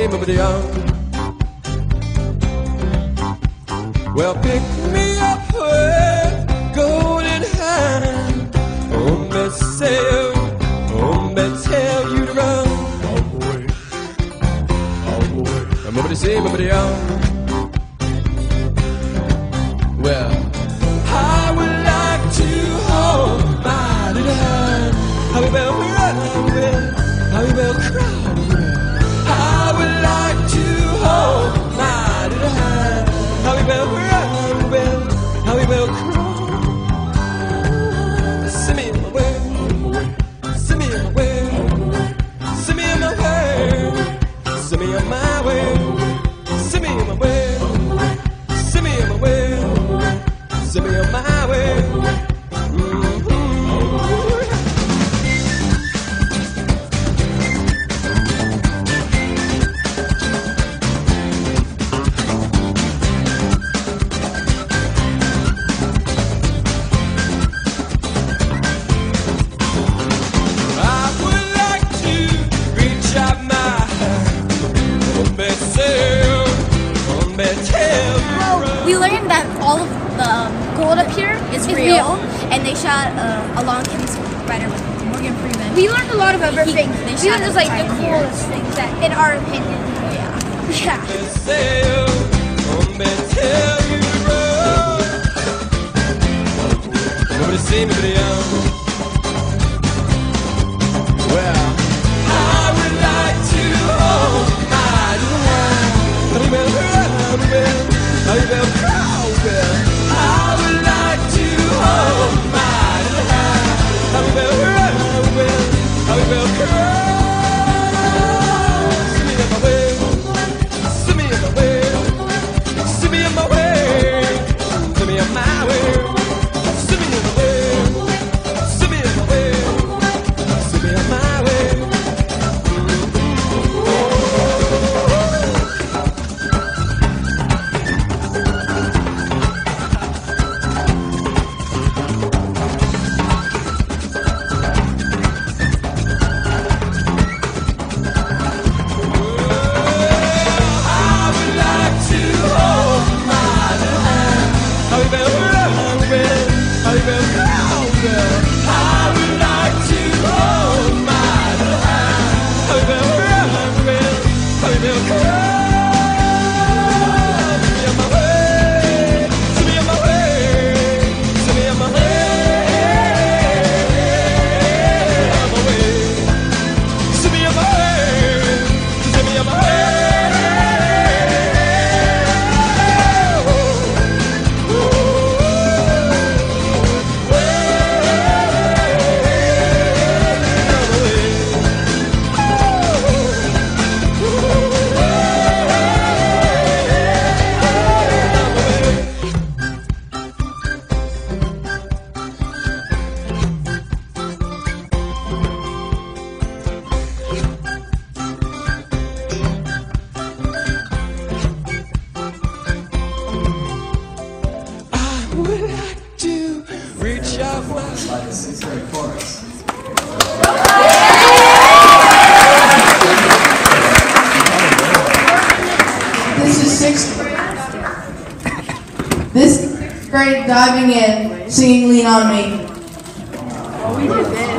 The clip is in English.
same over the young. Well, pick me up with golden hand. Oh, me say, oh, me tell you to run. I'm over the same over the young. Well, I would like to hold my little hand. How we will run, how we will cry. I would like to hold my little hand. How we will run, how we will cry. Send me in my way, send me in my way, send me in my way, send me on my way, send me in my way, send me in my way, send me on my way. We learned that all of the gold up here is real, and they shot a long kiss rider with Morgan Freeman. We learned a lot of other things. These are just like the coolest things that, in our opinion. Yeah. Well, I would like to hold my little hand. I would like to hold my little hand. I will cry. Send me in my way, send me in my way, send me in my way, send me in my way, send me in my way, send me in my way. Like a sixth-grade chorus. This is sixth grade diving in, singing "Lean on Me."